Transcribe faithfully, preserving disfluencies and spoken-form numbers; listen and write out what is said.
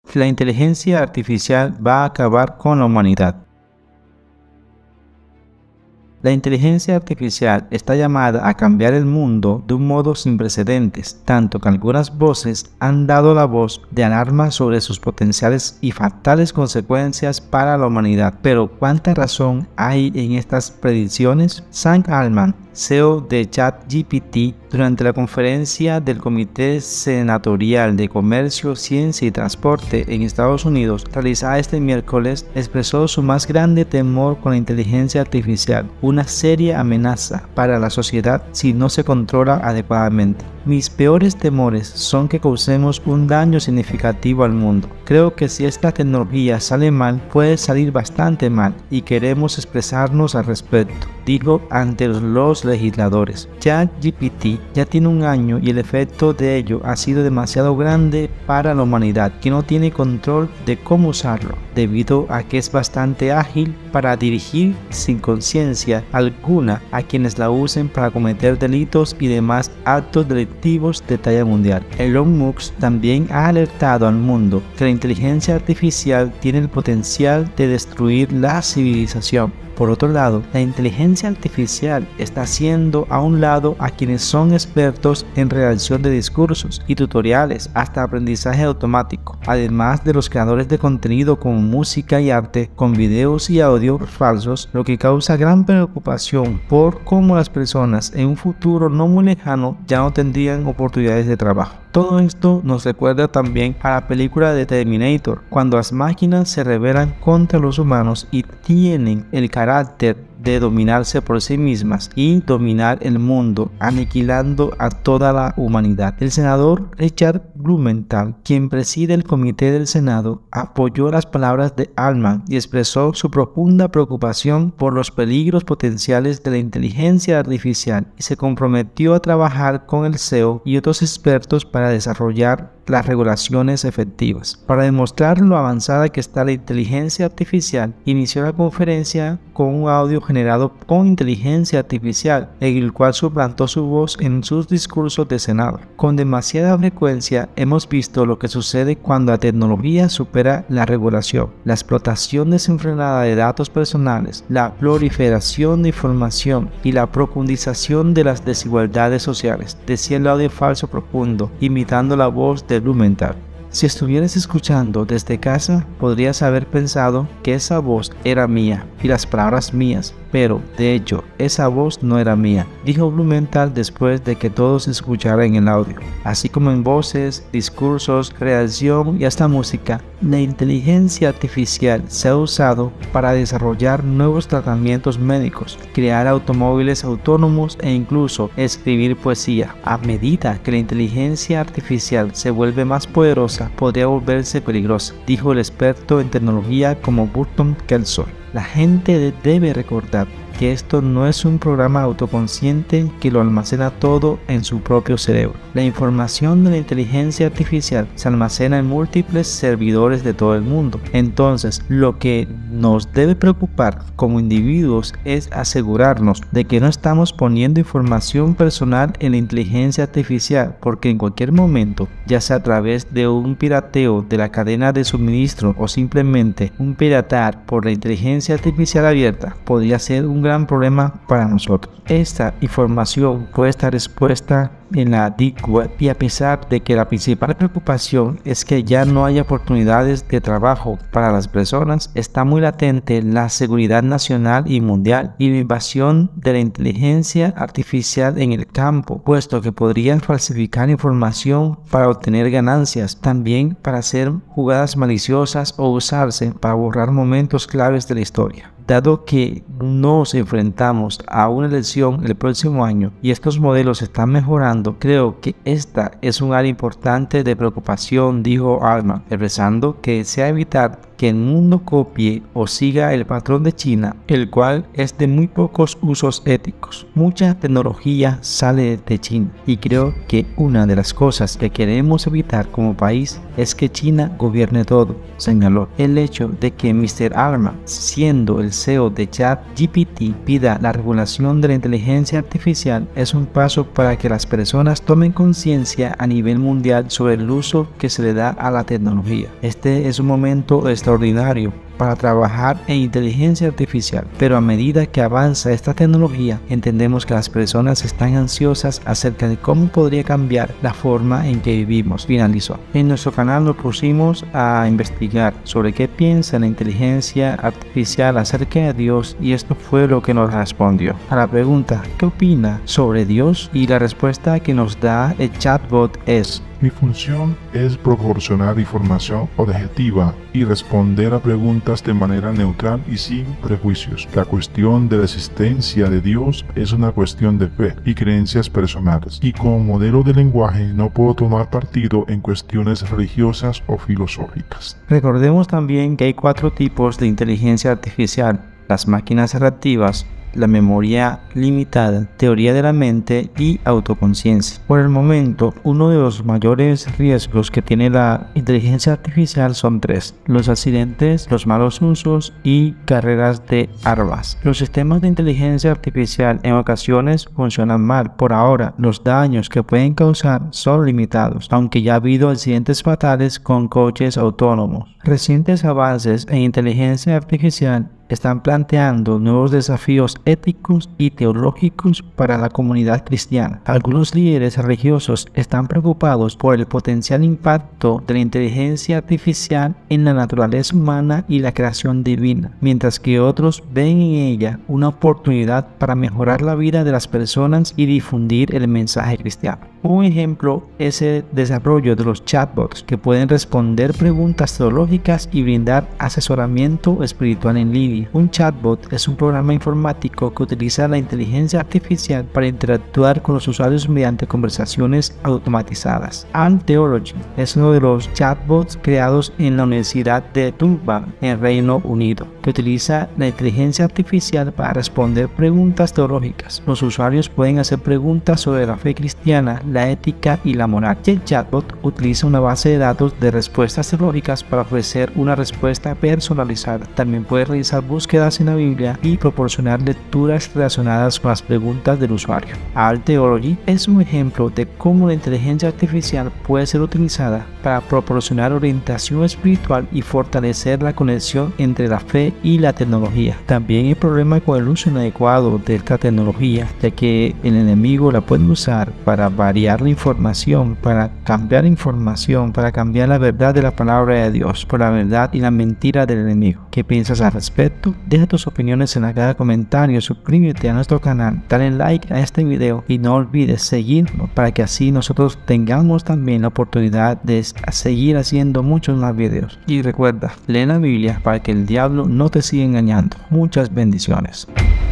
La inteligencia artificial va a acabar con la humanidad. La inteligencia artificial está llamada a cambiar el mundo de un modo sin precedentes, tanto que algunas voces han dado la voz de alarma sobre sus potenciales y fatales consecuencias para la humanidad. Pero ¿cuánta razón hay en estas predicciones? Sam Altman, C E O de ChatGPT, durante la conferencia del Comité Senatorial de Comercio, Ciencia y Transporte en Estados Unidos, realizada este miércoles, expresó su más grande temor con la inteligencia artificial, una seria amenaza para la sociedad si no se controla adecuadamente. Mis peores temores son que causemos un daño significativo al mundo. Creo que si esta tecnología sale mal, puede salir bastante mal y queremos expresarnos al respecto, dijo ante los legisladores. ChatGPT ya tiene un año y el efecto de ello ha sido demasiado grande para la humanidad, que no tiene control de cómo usarlo, debido a que es bastante ágil para dirigir sin conciencia alguna a quienes la usen para cometer delitos y demás actos delictivos de talla mundial. Elon Musk también ha alertado al mundo que la inteligencia artificial tiene el potencial de destruir la civilización. Por otro lado, la inteligencia artificial está haciendo a un lado a quienes son expertos en redacción de discursos y tutoriales hasta aprendizaje automático, además de los creadores de contenido como música y arte con videos y audio falsos, lo que causa gran preocupación por cómo las personas en un futuro no muy lejano ya no tendrían oportunidades de trabajo. Todo esto nos recuerda también a la película de Terminator, cuando las máquinas se rebelan contra los humanos y tienen el carácter de dominarse por sí mismas y dominar el mundo, aniquilando a toda la humanidad. El senador Richard Blumenthal, quien preside el comité del Senado, apoyó las palabras de Altman y expresó su profunda preocupación por los peligros potenciales de la inteligencia artificial y se comprometió a trabajar con el C E O y otros expertos para desarrollar las regulaciones efectivas. Para demostrar lo avanzada que está la inteligencia artificial, inició la conferencia con un audio generado con inteligencia artificial, en el cual suplantó su voz en sus discursos de Senado. Con demasiada frecuencia hemos visto lo que sucede cuando la tecnología supera la regulación, la explotación desenfrenada de datos personales, la proliferación de información y la profundización de las desigualdades sociales, decía el audio falso profundo, imitando la voz de Blumenthal. Si estuvieras escuchando desde casa, podrías haber pensado que esa voz era mía y las palabras mías, pero de hecho esa voz no era mía, dijo Blumenthal después de que todos escucharan el audio. Así como en voces, discursos, creación y hasta música, la inteligencia artificial se ha usado para desarrollar nuevos tratamientos médicos, crear automóviles autónomos e incluso escribir poesía. A medida que la inteligencia artificial se vuelve más poderosa, podría volverse peligrosa, dijo el experto en tecnología como Burton Kelso. La gente debe recordar que esto no es un programa autoconsciente que lo almacena todo en su propio cerebro. La información de la inteligencia artificial se almacena en múltiples servidores de todo el mundo. Entonces, lo que nos debe preocupar como individuos es asegurarnos de que no estamos poniendo información personal en la inteligencia artificial, porque en cualquier momento, ya sea a través de un pirateo de la cadena de suministro o simplemente un piratar por la inteligencia artificial abierta, podría ser un gran problema para nosotros. Esta información puede estar expuesta en la Deep Web y a pesar de que la principal preocupación es que ya no haya oportunidades de trabajo para las personas, está muy latente la seguridad nacional y mundial y la invasión de la inteligencia artificial en el campo, puesto que podrían falsificar información para obtener ganancias, también para hacer jugadas maliciosas o usarse para borrar momentos claves de la historia. Dado que nos enfrentamos a una elección el próximo año y estos modelos están mejorando, creo que esta es un área importante de preocupación, dijo Altman, expresando que desea evitar que el mundo copie o siga el patrón de China, el cual es de muy pocos usos éticos. Mucha tecnología sale de China y creo que una de las cosas que queremos evitar como país es que China gobierne todo, señaló. El hecho de que mister Arman, siendo el C E O de ChatGPT, pida la regulación de la inteligencia artificial es un paso para que las personas tomen conciencia a nivel mundial sobre el uso que se le da a la tecnología. Este es un momento extraordinario para trabajar en inteligencia artificial, pero a medida que avanza esta tecnología, entendemos que las personas están ansiosas acerca de cómo podría cambiar la forma en que vivimos, finalizó. En nuestro canal nos pusimos a investigar sobre qué piensa la inteligencia artificial acerca de Dios y esto fue lo que nos respondió. A la pregunta ¿qué opina sobre Dios? Y la respuesta que nos da el chatbot es: mi función es proporcionar información objetiva y responder a preguntas de manera neutral y sin prejuicios. La cuestión de la existencia de Dios es una cuestión de fe y creencias personales, y como modelo de lenguaje no puedo tomar partido en cuestiones religiosas o filosóficas. Recordemos también que hay cuatro tipos de inteligencia artificial: las máquinas reactivas, la memoria limitada, teoría de la mente y autoconciencia. Por el momento, uno de los mayores riesgos que tiene la inteligencia artificial son tres: los accidentes, los malos usos y carreras de armas. Los sistemas de inteligencia artificial en ocasiones funcionan mal. Por ahora, los daños que pueden causar son limitados, aunque ya ha habido accidentes fatales con coches autónomos. Recientes avances en inteligencia artificial están planteando nuevos desafíos éticos y teológicos para la comunidad cristiana. Algunos líderes religiosos están preocupados por el potencial impacto de la inteligencia artificial en la naturaleza humana y la creación divina, mientras que otros ven en ella una oportunidad para mejorar la vida de las personas y difundir el mensaje cristiano. Un ejemplo es el desarrollo de los chatbots que pueden responder preguntas teológicas y brindar asesoramiento espiritual en línea. Un chatbot es un programa informático que utiliza la inteligencia artificial para interactuar con los usuarios mediante conversaciones automatizadas. Ant Theology es uno de los chatbots creados en la Universidad de Durham, en Reino Unido, que utiliza la inteligencia artificial para responder preguntas teológicas. Los usuarios pueden hacer preguntas sobre la fe cristiana, la ética y la moral. El chatbot utiliza una base de datos de respuestas teológicas para ofrecer una respuesta personalizada. También puede realizar búsquedas en la Biblia y proporcionar lecturas relacionadas con las preguntas del usuario. Alt Theology es un ejemplo de cómo la inteligencia artificial puede ser utilizada para proporcionar orientación espiritual y fortalecer la conexión entre la fe y la tecnología. También hay problema con el uso inadecuado de esta tecnología, ya que el enemigo la puede usar para variar la información, para cambiar información, para cambiar la verdad de la palabra de Dios por la verdad y la mentira del enemigo. ¿Qué piensas al respecto? Deja tus opiniones en la caja de comentarios, suscríbete a nuestro canal, dale like a este video y no olvides seguirnos para que así nosotros tengamos también la oportunidad de seguir haciendo muchos más videos. Y recuerda, lee la Biblia para que el diablo no te siga engañando. Muchas bendiciones.